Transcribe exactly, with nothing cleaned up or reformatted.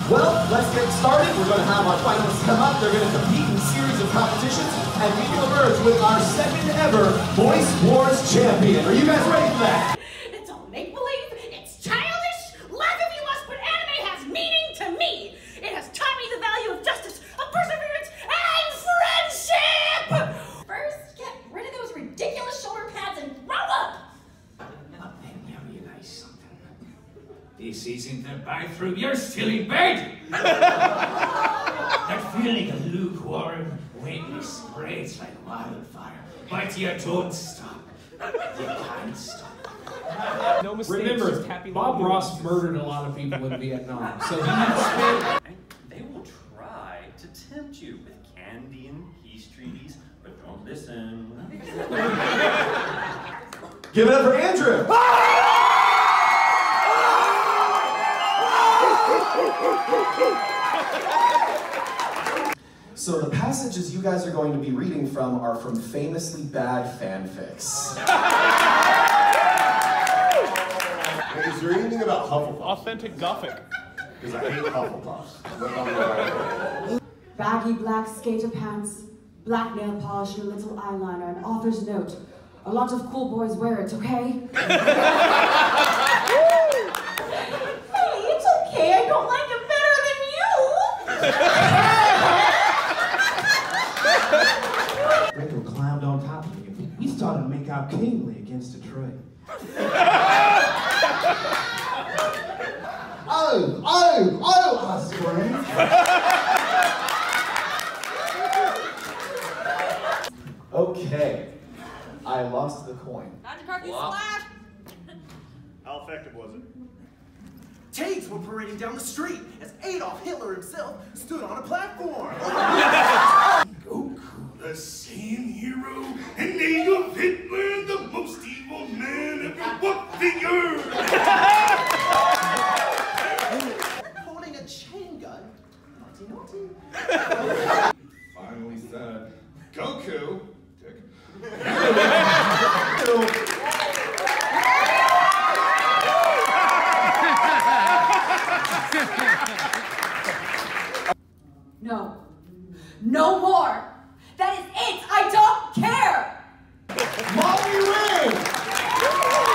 Well, let's get started. We're going to have our finalists come up. They're going to compete in a series of competitions, and we will emerge with our second ever Voice Wars champion. Are you guys ready for that? It's all make-believe, it's childish, laugh if you must, but anime has meaning to me. It has taught me the value of justice, of perseverance, and friendship! First, get rid of those ridiculous shoulder pads and grow up! Then you realize something. This isn't the bathroom, you're still in bed! That feeling of lukewarm wetness spreads like wildfire, but you don't stop. You can't stop. No mistakes. Remember, Bob Ross murdered a lot of people in Vietnam, so he spent... They will try to tempt you with candy and peace treaties, but don't listen. Give it up for Andrew! So the passages you guys are going to be reading from are from famously bad fanfics. Is there anything about Hufflepuff? Authentic Gothic. Because I hate Hufflepuffs. Look on the right. Baggy black skater pants, black nail polish, and a little eyeliner, an author's note. A lot of cool boys wear it, okay? Hey, it's okay, I don't like it better than you! Draco climbed on top of me and we started to make out kingly against a tree. Oh, oh, oh, I screamed. Okay, I lost the coin. Doctor Carp, you splash! How effective was it? Tanks were parading down the street as Adolf Hitler himself stood on a platform. Goku, the same hero, and Adolf Hitler, the most evil man ever walked the earth. Holding a chain gun. Naughty, naughty. Finally said, Goku. Dick. No. No more! That is it! I don't care! Molly wins!